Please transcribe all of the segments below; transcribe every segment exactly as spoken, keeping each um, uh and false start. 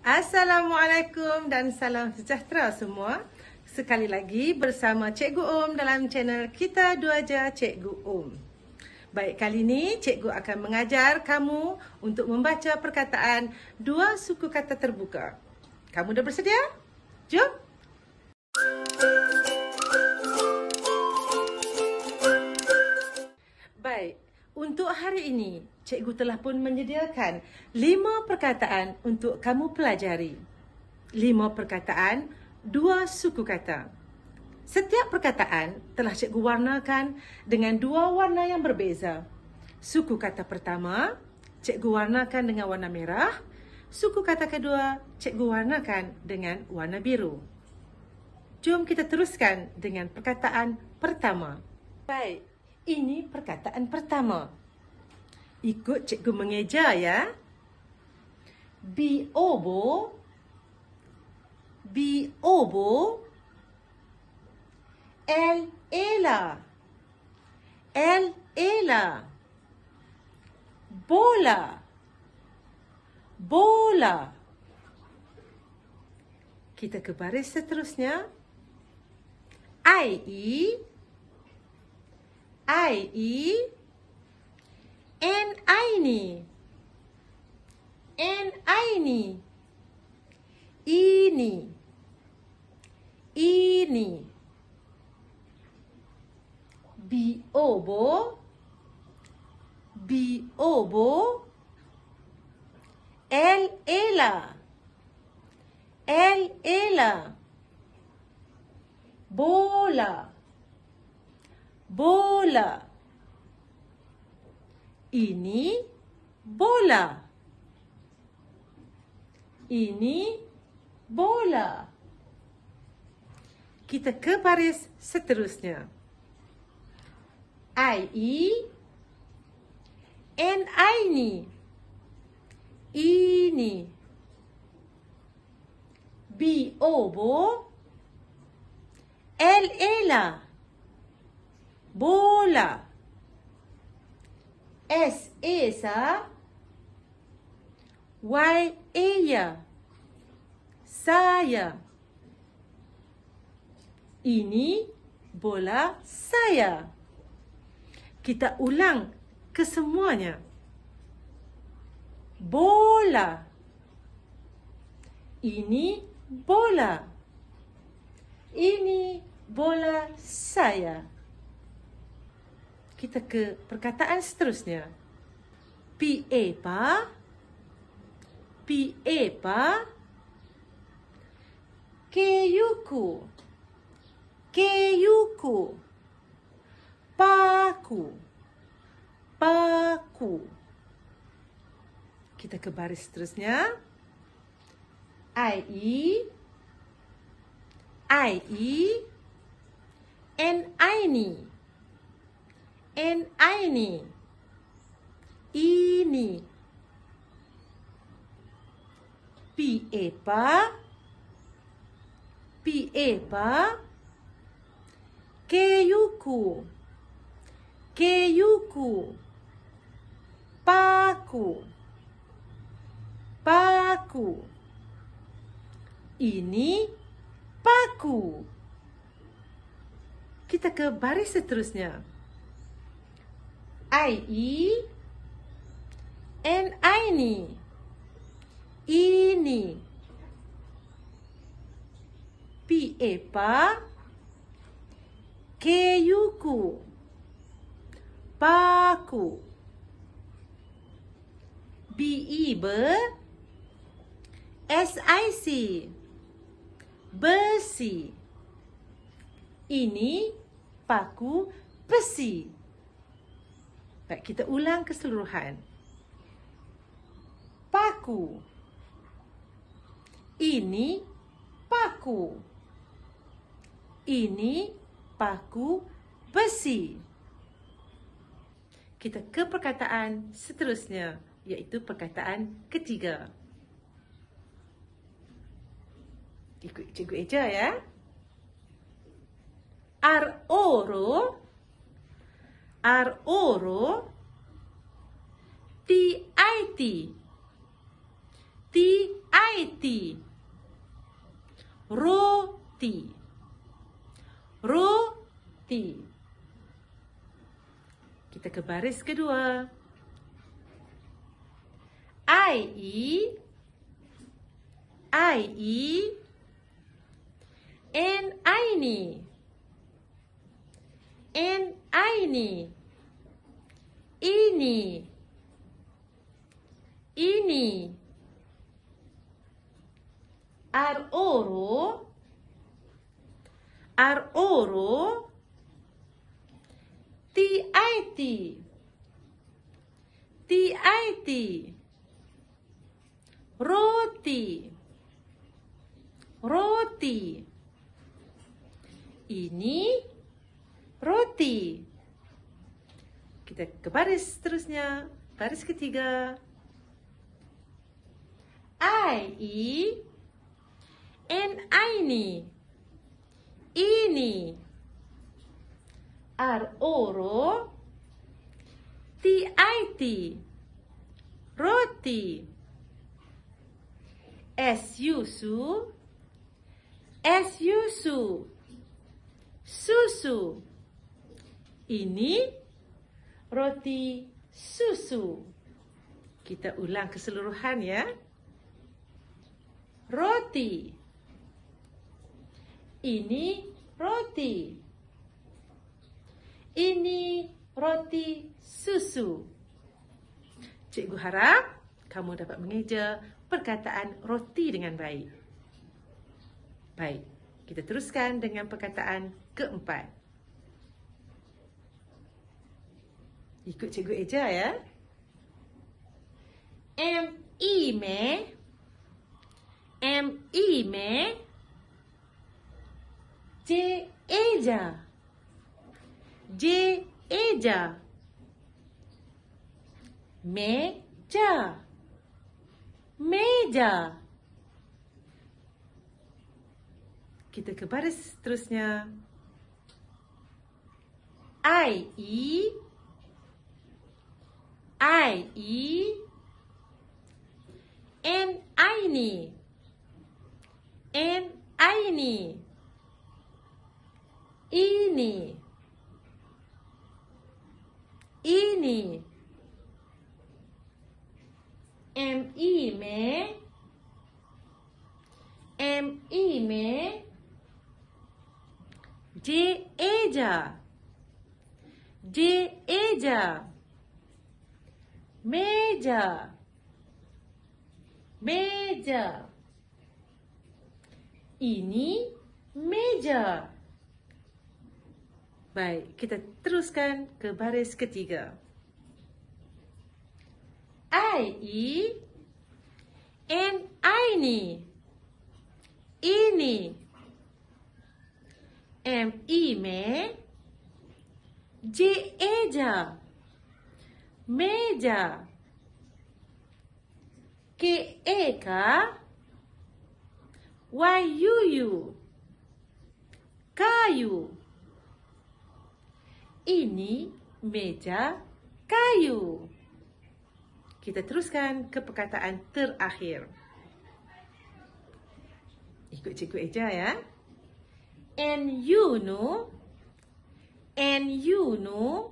Assalamualaikum dan salam sejahtera semua. Sekali lagi bersama Cikgu Om dalam channel Kita Dua Je Cikgu Om. Baik, kali ini Cikgu akan mengajar kamu untuk membaca perkataan dua suku kata terbuka. Kamu dah bersedia? Jom! Baik, untuk hari ini Cikgu telah pun menyediakan lima perkataan untuk kamu pelajari. Lima perkataan, dua suku kata. Setiap perkataan telah Cikgu warnakan dengan dua warna yang berbeza. Suku kata pertama, Cikgu warnakan dengan warna merah. Suku kata kedua, Cikgu warnakan dengan warna biru. Jom kita teruskan dengan perkataan pertama. Baik, ini perkataan pertama. Ikut Cikgu mengeja ya. Biobo, biobo, el ela, el ela, bola, bola. Kita ke baris seterusnya. Ai, ai, en aini, en aini, ini, ini, biobo, biobo, el ela, el ela, bola, bola. Ini bola. Ini bola. Kita ke baris seterusnya. Ai, en aini, ini, biobo, el ela, bola. Es esa, Y ella, saya. Ini bola saya. Kita ulang kesemuanya. Bola. Ini bola. Ini bola saya. Kita ke perkataan seterusnya. Piapa, piapa, keyuku, keyuku, paku, paku. Kita ke baris seterusnya. Ai, ai, en aini, en aini, ini, piepa, piepa, keyuku, keyuku, paku, paku, ini paku. Kita ke baris seterusnya. Ai, en aini, ini, piepa, keyuku, paku, biibe, sic, besi. Ini paku besi. Baik, kita ulang keseluruhan. Paku. Ini paku. Ini paku besi. Kita ke perkataan seterusnya, iaitu perkataan ketiga. Ikut Cikgu Eja ya. Ar-oro, ar-oro, ti-ai-ti, ti-ai I T. Roti. Roti. Kita ke baris kedua. I E. I E. N I N I. N I N I. Ini. Ini. R oro. R oro. T I T. T I T. Roti. Roti. Ini roti. Kita ke baris seterusnya. Baris ketiga. I E. N I N I. Ini. R oro. T I T. Roti. S yusu. S yusu. Susu. Ini roti susu. Kita ulang keseluruhan ya. Roti. Ini roti. Ini roti susu. Cikgu harap kamu dapat mengeja perkataan roti dengan baik. Baik, kita teruskan dengan perkataan keempat. Ikut cikgu eja ya. M I me. M I me. J eja. J eja. Meja. Meja. Kita ke baris seterusnya. I E. I E. N I N I. N I N I. Ini. Ini. M I me. M I me. J eja. J eja. Meja. Meja. Ini meja. Baik, kita teruskan ke baris ketiga. I E. N I N I. Ini. M I me. J eja. Meja. K eka. Y yuyu. Kayu. Ini meja kayu. Kita teruskan ke perkataan terakhir. Ikut cikgu eja ya. N yunu. N yunu.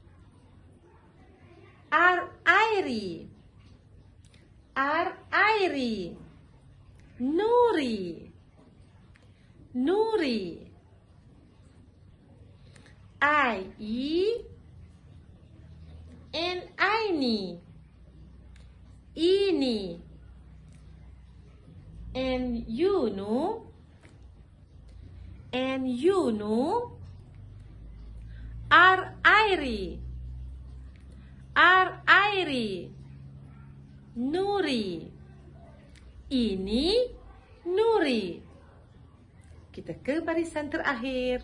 R airi. R airi. Nuri. Nuri. I E. N I N I. Ini. N yunu. N yunu. R airi. R airi. Nuri. Ini Nuri. Kita ke barisan terakhir.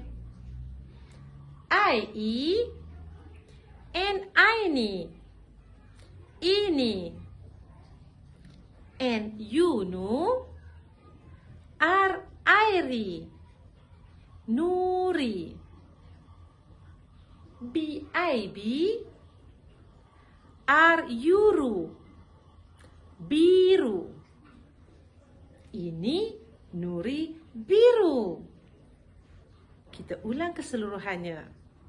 I E. N I N I. Ini. N yunu. R airi. Nuri. B I B. R yuru. Biru. Ini Nuri biru. Kita ulang keseluruhannya.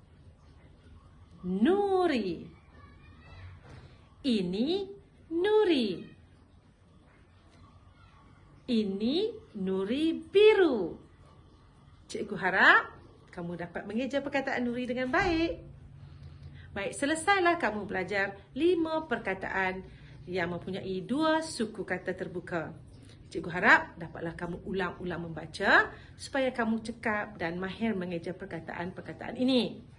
Nuri. Ini Nuri. Ini Nuri biru. Cikgu harap kamu dapat mengeja perkataan Nuri dengan baik. Baik, selesailah kamu belajar lima perkataan yang mempunyai dua suku kata terbuka. Cikgu harap dapatlah kamu ulang-ulang membaca supaya kamu cekap dan mahir mengeja perkataan-perkataan ini.